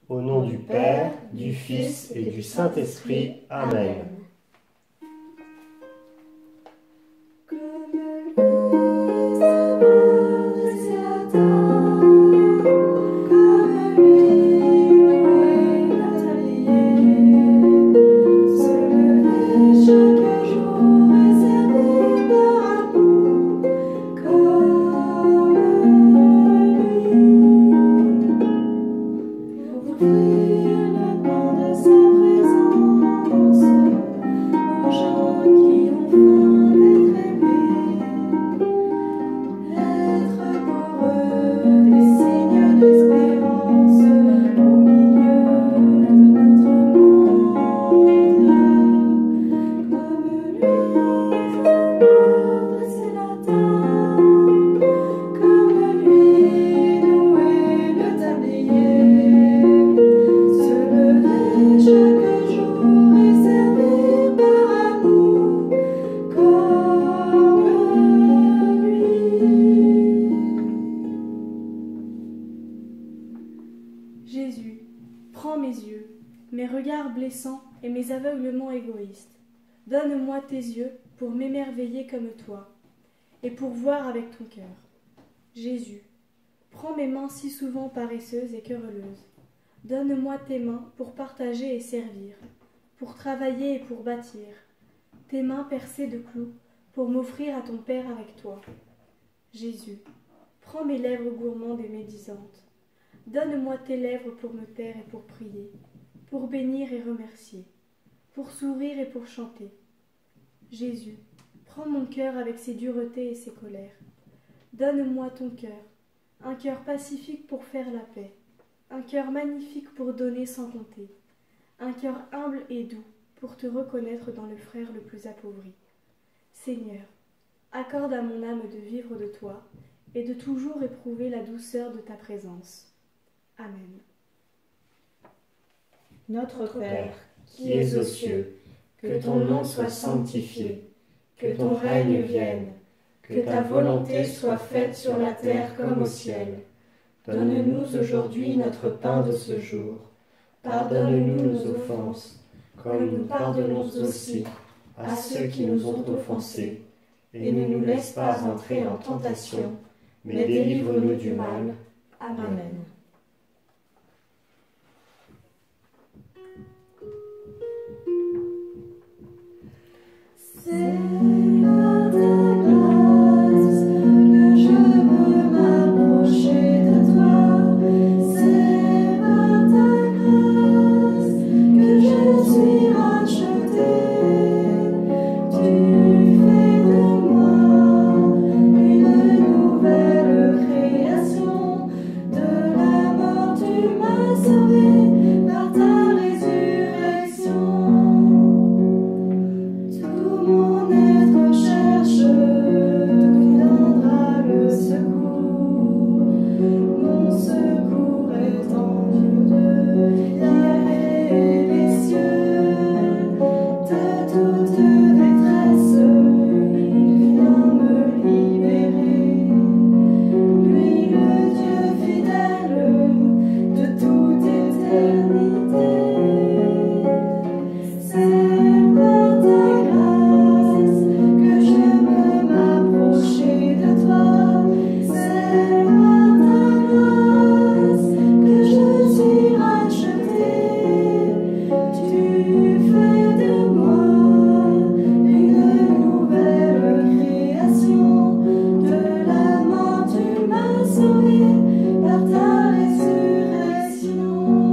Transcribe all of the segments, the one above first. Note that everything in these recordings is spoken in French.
Au nom du Père, du Fils et du Saint-Esprit. Amen. Jésus, prends mes yeux, mes regards blessants et mes aveuglements égoïstes. Donne-moi tes yeux pour m'émerveiller comme toi et pour voir avec ton cœur. Jésus, prends mes mains si souvent paresseuses et querelleuses. Donne-moi tes mains pour partager et servir, pour travailler et pour bâtir. Tes mains percées de clous pour m'offrir à ton Père avec toi. Jésus, prends mes lèvres gourmandes et médisantes. Donne-moi tes lèvres pour me taire et pour prier, pour bénir et remercier, pour sourire et pour chanter. Jésus, prends mon cœur avec ses duretés et ses colères. Donne-moi ton cœur, un cœur pacifique pour faire la paix, un cœur magnifique pour donner sans compter, un cœur humble et doux pour te reconnaître dans le frère le plus appauvri. Seigneur, accorde à mon âme de vivre de toi et de toujours éprouver la douceur de ta présence. Amen. Notre Père, Qui es aux cieux, que ton nom soit sanctifié, que ton règne vienne, que ta volonté soit faite sur la terre comme au ciel. Donne-nous aujourd'hui notre pain de ce jour. Pardonne-nous nos offenses, comme nous pardonnons aussi à ceux qui nous ont offensés. Et ne nous laisse pas entrer en tentation, mais délivre-nous du mal. Amen. C'est par ta grâce que je veux m'approcher de toi. C'est par ta grâce que je suis rachetée. Tu fais de moi une nouvelle création. De la mort tu m'as sauvé par ta résurrection. Mon être cherche, d'où viendra le secours. Mon secours est en Dieu de Yahvé les cieux. De toute détresse, il vient me libérer. Lui, le Dieu fidèle de toute éternité. C'est par ta grâce que je veux m'approcher de toi. C'est par ta grâce que je suis rachetée. Tu fais de moi une nouvelle création. De la mort tu m'as sauvée par ta résurrection.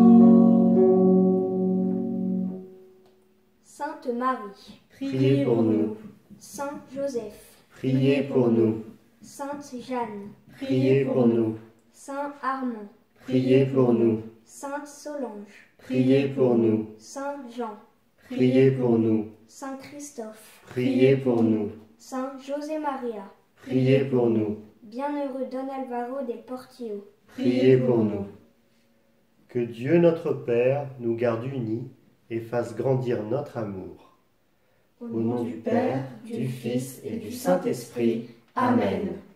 Sainte Marie, Priez pour nous. Saint Joseph, Priez pour nous. Sainte Jeanne, Priez pour nous. Saint Armand, Priez pour nous. Sainte Solange, Priez pour nous. Saint Jean, Priez pour nous. Saint Christophe, Priez pour nous. Saint José Maria, Priez pour nous. Bienheureux Don Alvaro del Portillo, Priez pour nous. Que Dieu notre Père nous garde unis et fasse grandir notre amour. Au nom du Père, du Fils et du Saint-Esprit. Amen.